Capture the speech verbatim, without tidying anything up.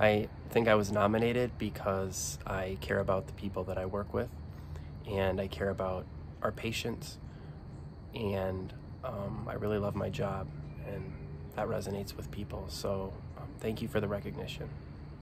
I think I was nominated because I care about the people that I work with, and I care about our patients, and um, I really love my job, and that resonates with people. So um, thank you for the recognition.